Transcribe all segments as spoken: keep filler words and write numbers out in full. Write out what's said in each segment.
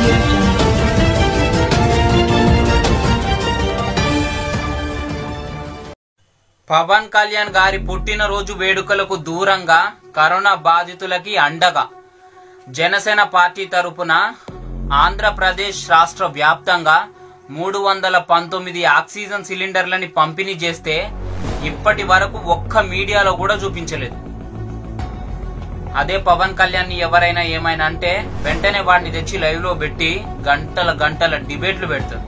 పవన్ కళ్యాణ్ గారి పుట్టినరోజు వేడుకలకు దూరంగా కరోనా బాధితులకి అండగా జనసేన పార్టీ తరపున ఆంధ్రప్రదేశ్ రాష్ట్ర వ్యాప్తంగా మూడు వందల పంతొమ్మిది ఆక్సిజన్ సిలిండర్లని పంపిణీ చేస్తే ఇప్పటి వరకు ఒక్క మీడియాలో కూడా చూపించలేదు. అదే పవన్ కళ్యాణ్ ఎవరైనా ఏమైనా అంటే వెంటనే వాడిని తెచ్చి లైవ్ లో పెట్టి గంటల గంటల డిబేట్లు పెడతారు.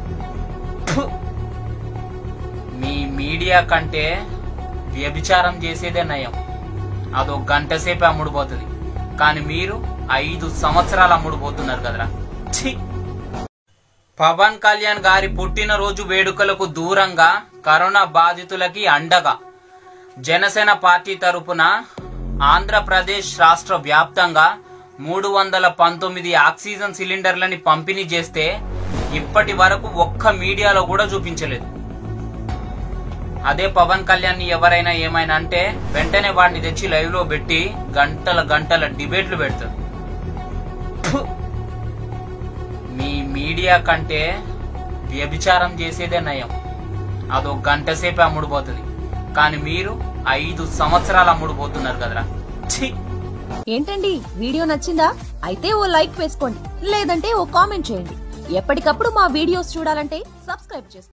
మీ మీడియా కంటే వ్యభిచారం చేసేదే నయం. అదో గంట సేపే అమ్ముడుపోతుంది, కానీ మీరు ఐదు సంవత్సరాలు అమ్ముడుపోతున్నారు కదరా. ఛీ! పవన్ కళ్యాణ్ గారి పుట్టినరోజు వేడుకలకు దూరంగా కరోనా బాధితులకి అండగా జనసేన పార్టీ తరపున ఆంధ్రప్రదేశ్ రాష్ట్ర వ్యాప్తంగా మూడు వందల పంతొమ్మిది ఆక్సిజన్ సిలిండర్లని పంపిణీ చేస్తే ఇప్పటి వరకు ఒక్క మీడియాలో కూడా చూపించలేదు. అదే పవన్ కళ్యాణ్ ఎవరైనా ఏమైనా అంటే వెంటనే వాడిని తెచ్చి లైవ్ లో పెట్టి గంటల గంటల డిబేట్లు పెడతారు. మీ మీడియా కంటే వ్యభిచారం చేసేదే నయం. అదో గంట సేపే అమ్ముడుపోతుంది, కానీ మీరు ఐదు సంవత్సరాలు అమ్ముడుపోతున్నారు కదరా. ఛీ! ఏంటండి, వీడియో నచ్చిందా? అయితే ఓ లైక్ వేసుకోండి, లేదంటే ఓ కామెంట్ చేయండి. ఎప్పటికప్పుడు మా వీడియోస్ చూడాలంటే సబ్స్క్రైబ్ చేసుకోండి.